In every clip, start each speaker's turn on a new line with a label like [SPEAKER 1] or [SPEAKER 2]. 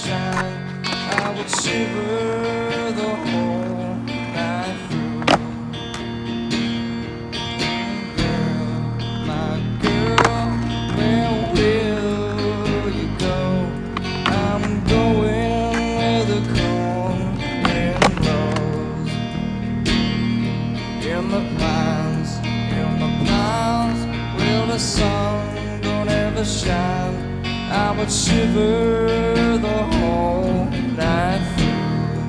[SPEAKER 1] shine, I would shiver the whole night through. Girl, my girl, where will you go? I'm going where the cold wind blows. In the pines, where the sun don't ever shine, I would shiver the whole night through.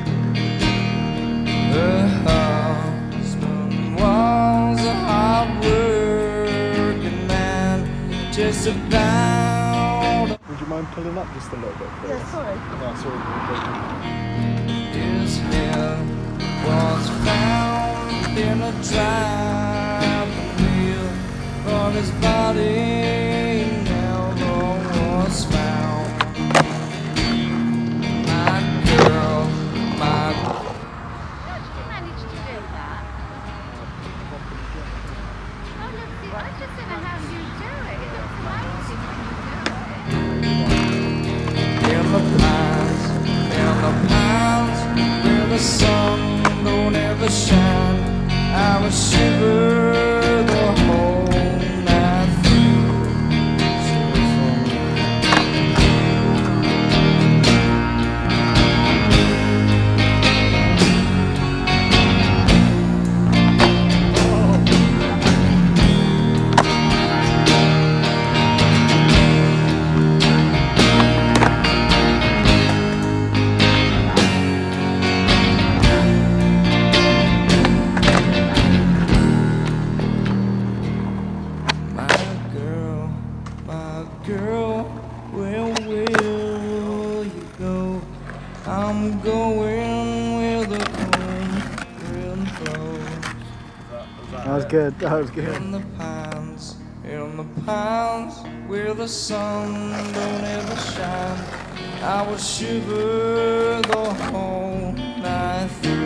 [SPEAKER 1] Her husband was a hard-working man, just about.
[SPEAKER 2] Would you mind pulling up just a little bit, please?
[SPEAKER 3] Yeah, sorry.
[SPEAKER 2] No, sorry.
[SPEAKER 1] His head was found in a driving wheel, but his body never was found. My girl, my...
[SPEAKER 3] How did you manage to do that? Oh, look, I just don't know how you do it. It looks amazing when you do it.
[SPEAKER 1] In the pines, where the sun don't ever shine, I would shiver the whole night through. Girl, where will you go? I'm going where the cold wind blows.
[SPEAKER 2] That was good, that was good.
[SPEAKER 1] In the pines, where the sun don't ever shine, I would shiver the whole night through.